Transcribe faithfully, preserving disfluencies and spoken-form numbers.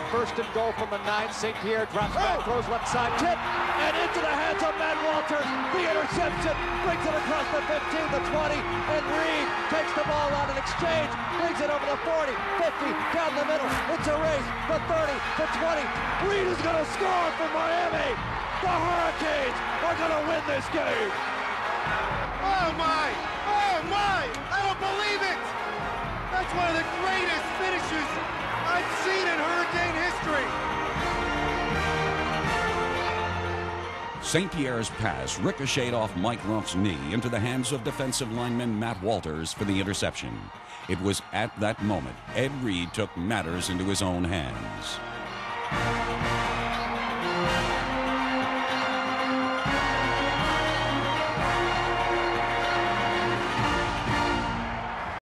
first and goal from the nine. Saint Pierre drops back, throws left side, tip, and into the hands of Matt Walters. The interception brings it across the fifteen, the twenty, and Reed takes the ball out in exchange, brings it over the forty, fifty, down the middle. It's a race, the thirty, the twenty. Reed is going to score for Miami. The Hurricanes are going to win this game. Oh my! Oh my! I don't believe it! That's one of the greatest finishes I've seen in Hurricane history. Saint Pierre's pass ricocheted off Mike Rump's knee into the hands of defensive lineman Matt Walters for the interception. It was at that moment Ed Reed took matters into his own hands.